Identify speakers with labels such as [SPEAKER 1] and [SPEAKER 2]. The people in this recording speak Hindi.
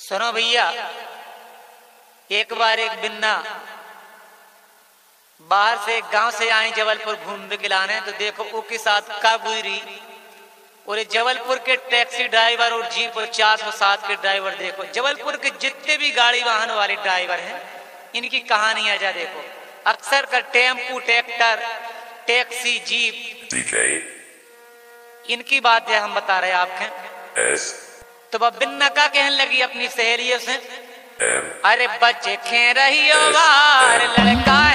[SPEAKER 1] सुनो भैया, एक बार एक बिन्ना बाहर से गांव से आए जबलपुर घूमने के लाने, तो देखो उसके साथ का गुजरी। और जबलपुर के टैक्सी ड्राइवर और जीप और 407 के ड्राइवर, देखो जबलपुर के जितने भी गाड़ी वाहन वाले ड्राइवर हैं, इनकी कहानी आ जा। देखो अक्सर का टेम्पू, ट्रैक्टर, टैक्सी, जीप, इनकी बात है हम बता रहे आपके। तो वह बिन्ना का कहने लगी अपनी सहेलियों से, अरे बच्चे खे रही हो बार लड़का